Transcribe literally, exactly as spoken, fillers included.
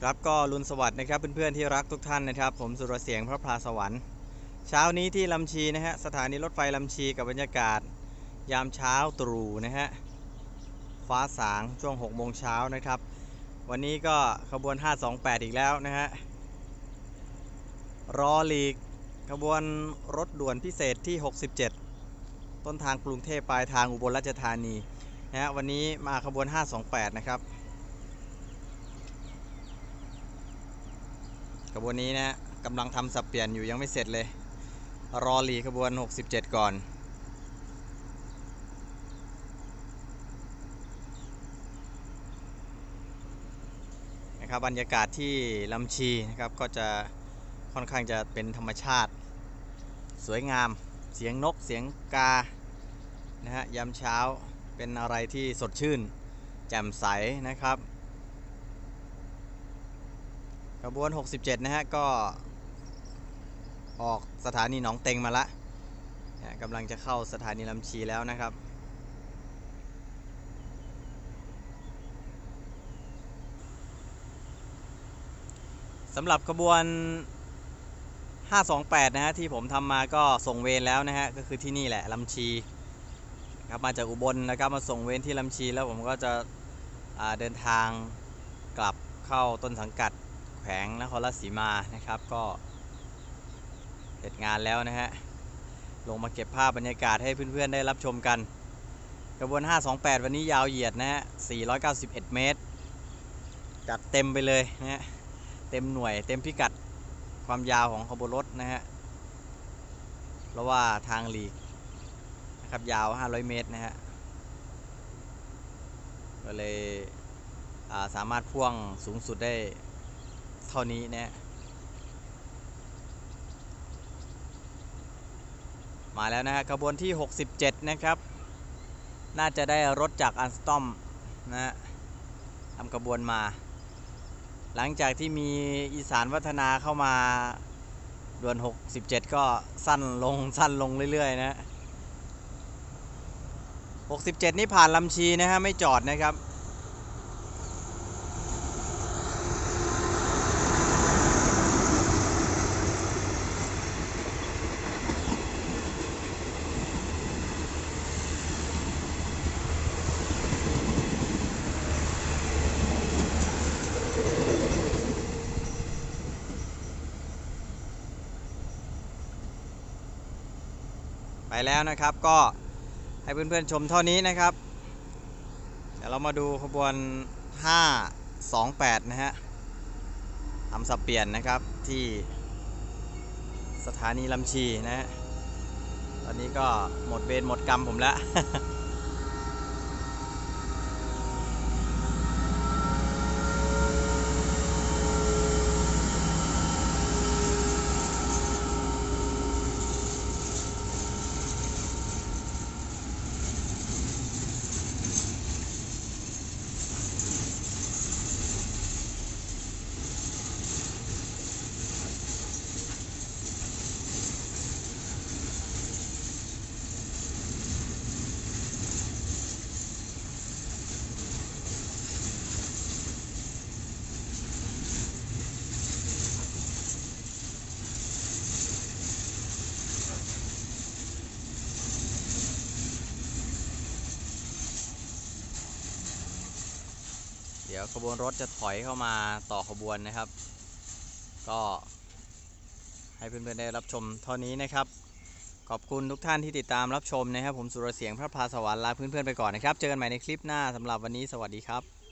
ครับก็รุนสวัสดิ์นะครับเพื่อนๆที่รักทุกท่านนะครับผมสุรเสียงพระพลาสวรรค์เช้านี้ที่ลำชีนะฮะสถานีรถไฟลำชีกับบรรยากาศยามเช้าตรู่นะฮะฟ้าสางช่วงหกโมงเช้านะครับวันนี้ก็ขบวนห้าสองแปดอีกแล้วนะฮะรอหลีกขบวนรถด่วนพิเศษที่หกสิบเจ็ดต้นทางกรุงเทพปลายทางอุบลราชธานีนะฮะวันนี้มาขบวนห้าสองแปดนะครับขบวนนี้นะกำลังทำสับเปลี่ยนอยู่ยังไม่เสร็จเลยรอหลีขบวนหกสิบเจ็ดก่อนนะครับบรรยากาศที่ลำชีนะครับก็จะค่อนข้างจะเป็นธรรมชาติสวยงามเสียงนกเสียงกานะฮะยามเช้าเป็นอะไรที่สดชื่นแจ่มใสนะครับขบวนหกสิบเจ็ดนะฮะก็ออกสถานีหนองเต็งมาละกำลังจะเข้าสถานีลำชีแล้วนะครับสำหรับขบวนห้าสองแปดนะฮะที่ผมทำมาก็ส่งเวรแล้วนะฮะก็คือที่นี่แหละลำชีครับมาจากอุบลนะครับมาส่งเวรที่ลำชีแล้วผมก็จะเดินทางกลับเข้าต้นสังกัดแขวงนครราชสีมานะครับก็เสร็จงานแล้วนะฮะลงมาเก็บภาพบรรยากาศให้เพื่อนๆได้รับชมกันขบวนห้าสองแปดวันนี้ยาวเหยียดนะฮะสี่ร้อยเก้าสิบเอ็ดเมตรจัดเต็มไปเลยนะฮะเต็มหน่วยเต็มพิกัดความยาวของขบวนรถนะฮะเพราะว่าทางหลีกนะครับยาวห้าร้อยเมตรนะฮะก็เลยสามารถพ่วงสูงสุดได้เท่านี้นะมาแล้วนะฮะขบวนที่หกสิบเจ็ดนะครับน่าจะได้รถจากอันสตอมนะฮะทำขบวนมาหลังจากที่มีอีสานวัฒนาเข้ามาด่วนหกสิบเจ็ดก็สั้นลงสั้นลงเรื่อยๆนะหกสิบเจ็ดนี่ผ่านลำชีนะฮะไม่จอดนะครับไปแล้วนะครับก็ให้เพื่อนๆชมเท่านี้นะครับเดี๋ยวเรามาดูขบวนห้าสองแปดนะฮะทำสับเปลี่ยนนะครับที่สถานีลำชีนะฮะตอนนี้ก็หมดเวรหมดกรรมผมแล้วเดี๋ยวขบวนรถจะถอยเข้ามาต่อขบวนนะครับก็ให้เพื่อนๆได้รับชมเท่านี้นะครับขอบคุณทุกท่านที่ติดตามรับชมนะครับผมสุรเสียงพระพลาสวรรค์ลาเพื่อนๆไปก่อนนะครับเจอกันใหม่ในคลิปหน้าสำหรับวันนี้สวัสดีครับ